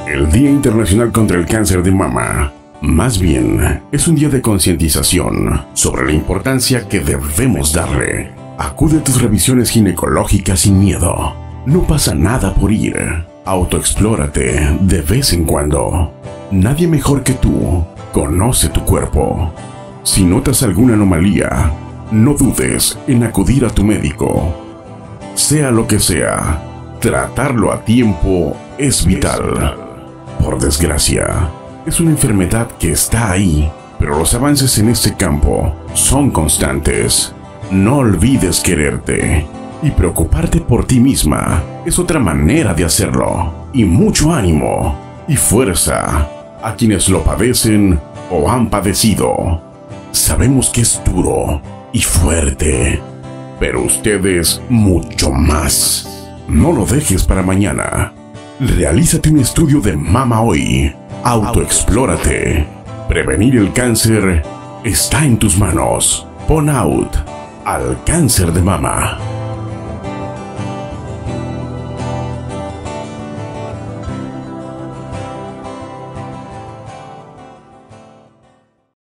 El Día Internacional contra el Cáncer de Mama, más bien, es un día de concientización sobre la importancia que debemos darle. Acude a tus revisiones ginecológicas sin miedo. No pasa nada por ir. Autoexplórate de vez en cuando. Nadie mejor que tú conoce tu cuerpo. Si notas alguna anomalía, no dudes en acudir a tu médico. Sea lo que sea, tratarlo a tiempo es vital. Por desgracia, es una enfermedad que está ahí, pero los avances en este campo son constantes. No olvides quererte y preocuparte por ti misma. Es otra manera de hacerlo. Y mucho ánimo y fuerza a quienes lo padecen o han padecido. Sabemos que es duro y fuerte, pero ustedes mucho más. No lo dejes para mañana. Realízate un estudio de mama hoy. Autoexplórate. Prevenir el cáncer está en tus manos. Pon out al cáncer de mama.